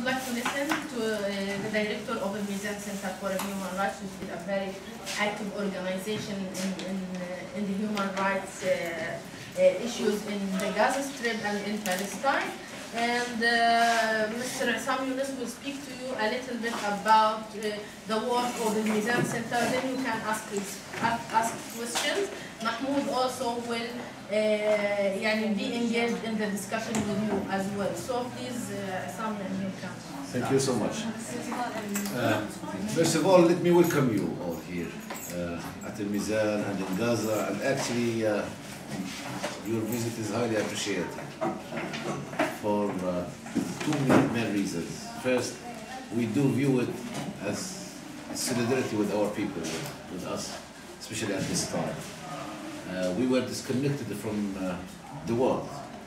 would like to listen to the director of the Mizan Center for Human Rights, which is a very active organization in the human rights issues in the Gaza Strip and in Palestine. And Mr. Issam Younes will speak to you a little bit about the work of the Mizan Center. Then you can ask questions. Mahmoud also will be engaged in the discussion with you as well. So please, Issam, you can. Thank you so much. First of all, let me welcome you all here at the Mizan and in Gaza. And actually, your visit is highly appreciated for two main reasons. First, we do view it as solidarity with our people, with us, especially at this time. We were disconnected from the world,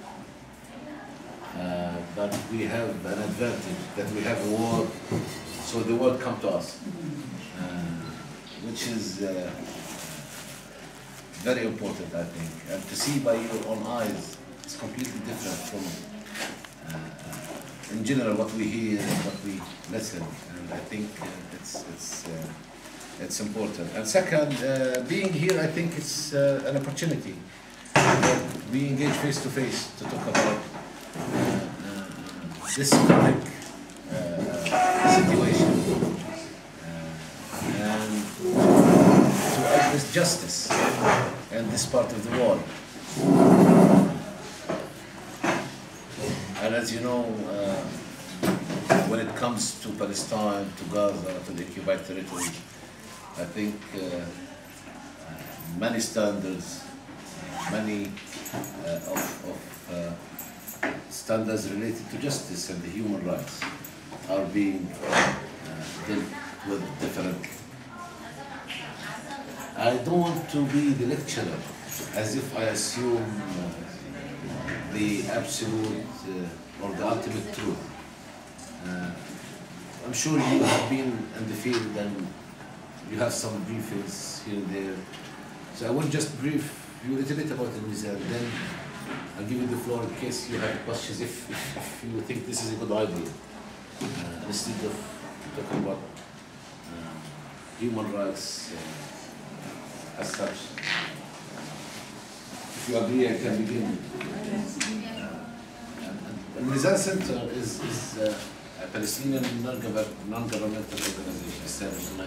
but we have an advantage that we have a world, so the world come to us, which is very important, I think. And to see by your own eyes is completely different from, in general, what we hear and what we listen. And I think it's important. And second, being here, I think it's an opportunity. We engage face to face to talk about this economic situation and to address justice in this part of the world. And as you know, when it comes to Palestine, to Gaza, to the occupied territory, I think many standards, many standards related to justice and the human rights are being dealt with differently. I don't want to be the lecturer, as if I assume the absolute or the ultimate truth. I'm sure you have been in the field and you have some briefings here and there. So I will just brief you a little bit about the Mizan, then I'll give you the floor in case you have questions, if you think this is a good idea. Instead of talking about human rights as such. If you agree, I can begin. The Mizan Center is a Palestinian non-governmental organization established in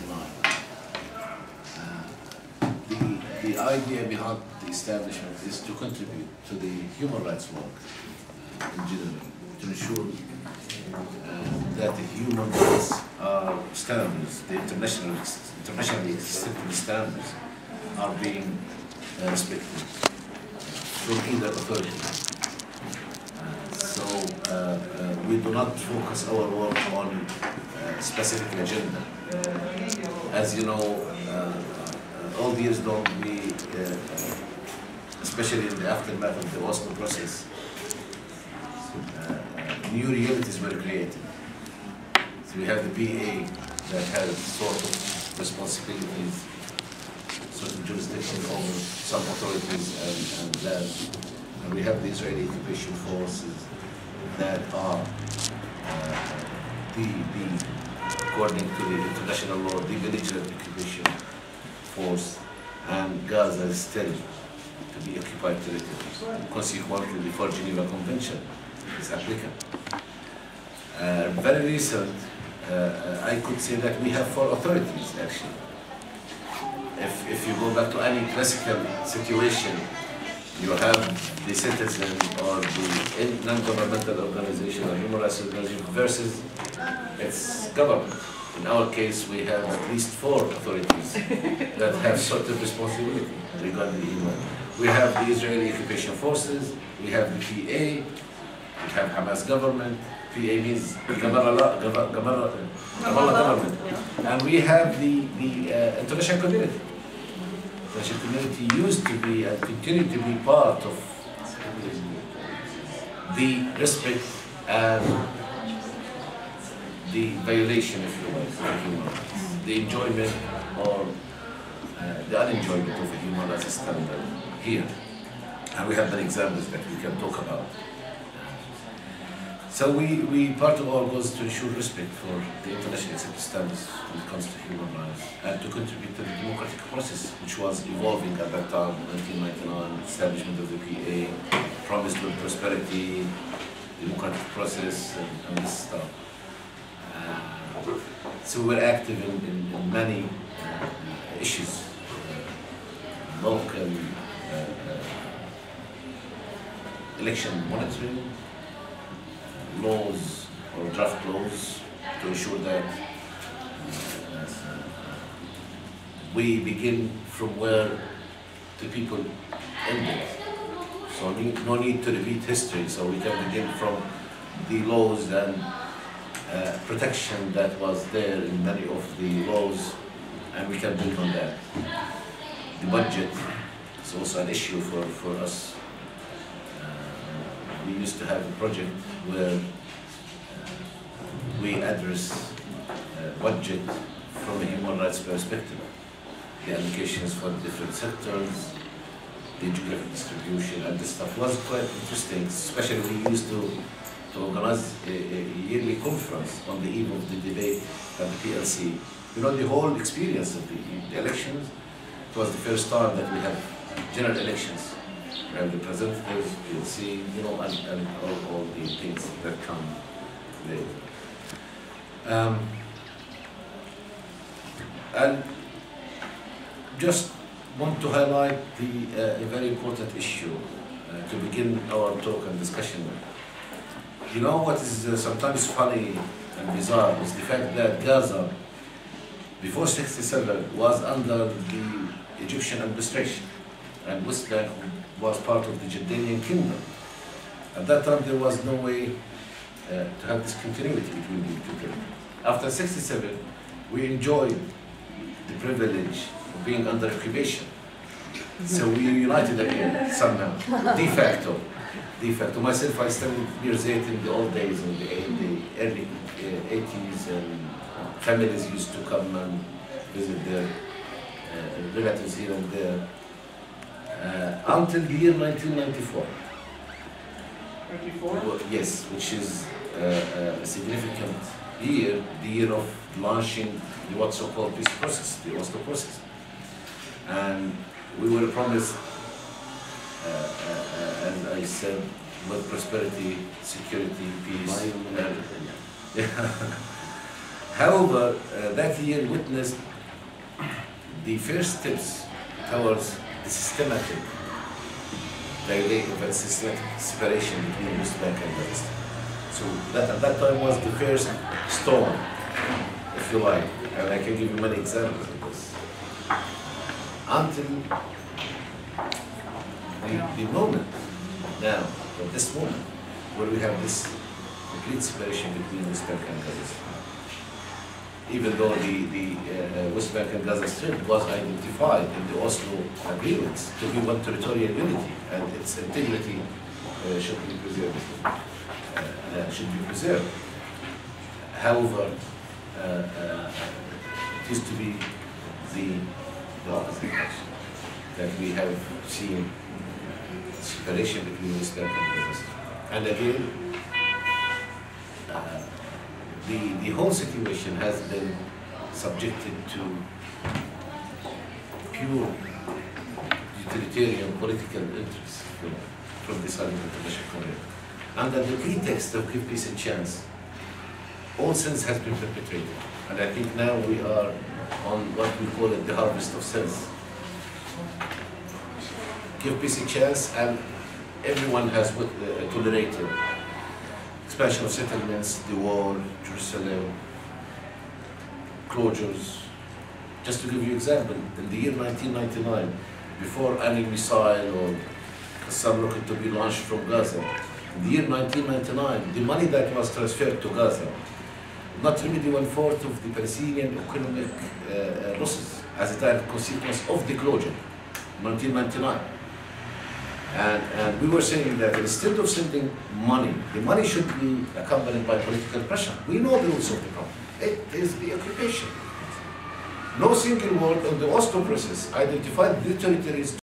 1999. The idea behind the establishment is to contribute to the human rights work in general, to ensure that the human rights standards, the internationally accepted standards, are being respected from either authority. So we do not focus our work on a specific agenda. As you know, all the years long, we, especially in the aftermath of the Oslo process, new realities were created. So we have the PA that has sort of responsibilities, sort of jurisdiction over some authorities and land. And we have the Israeli occupation forces that are according to the international law, the belligerent occupation force, and Gaza is still to be occupied territory. Consequently, the Fourth Geneva Convention is applicable. Very recent, I could say that we have four authorities actually. If you go back to any classical situation, you have the citizen or the non-governmental organization or human rights organization versus its government. In our case, we have at least four authorities that have sort of responsibility regarding the human. We have the Israeli occupation forces, we have the PA, we have Hamas government. PA means Gamallah government. And we have the international community. The international community used to be and continue to be part of the respect and the violation, if you will, of human rights, the enjoyment or the unenjoyment of a human rights standard here. And we have many examples that we can talk about. So we part of our goal is to ensure respect for the international accepted standards when it comes to human rights and to contribute to the democratic process which was evolving at that time, 1999, establishment of the PA, promised of prosperity, democratic process and this stuff. So we're active in many issues, local election monitoring, laws or draft laws to ensure that we begin from where the people ended. So no need to repeat history, so we can begin from the laws and protection that was there in many of the laws, and we can build on that. The budget is also an issue for us. We used to have a project where we address budget from a human rights perspective. The allocations for different sectors, the geographic distribution, and this stuff was quite interesting. Especially we used to organize a yearly conference on the eve of the debate at the PLC. You know, the whole experience of the elections, it was the first time that we had general elections. We have the representatives, PLC, you know, and all the things that come later. And just want to highlight a very important issue to begin our talk and discussion. You know what is sometimes funny and bizarre is the fact that Gaza, before '67, was under the Egyptian administration, and West Bank was part of the Jordanian kingdom. At that time, there was no way to have this continuity between the two. After '67, we enjoyed the privilege of being under occupation. So we united again somehow, de facto. Myself, I studied near Zayt in the old days, in the early 80s, and families used to come and visit their relatives here and there, until the year 1994. 94? Yes, which is a significant year, the year of launching the what's so-called peace process, the Oslo process. And we were promised, as I said, with prosperity, security, peace. However, that year witnessed the first steps towards the systematic separation between West Bank and Gaza. So that at that time was the first storm, if you like, and I can give you many examples of this. Until the moment now, or this moment, where we have this complete separation between West Bank and Gaza. Even though the West Bank and Gaza Strip was identified in the Oslo agreements to be one territorial unity, and its integrity should be preserved. However, it used to be the opposite action, that we have seen separation between West Bank and Gaza. And again, the whole situation has been subjected to pure utilitarian political interests from the side of the international community. Under the pretext of give peace a chance, all sins has been perpetrated. And I think now we are on what we call it the harvest of sins. Give peace a chance, and everyone has tolerated expansion of settlements, the wall, Jerusalem, closures. Just to give you an example, in the year 1999, before any missile or some rocket to be launched from Gaza, in the year 1999, the money that was transferred to Gaza not remedy 1/4 of the Palestinian economic losses as a direct consequence of the closure, 1999. And we were saying that instead of sending money, the money should be accompanied by political pressure. We know the roots of the problem. It is the occupation. No single word on the Oslo process identified the territories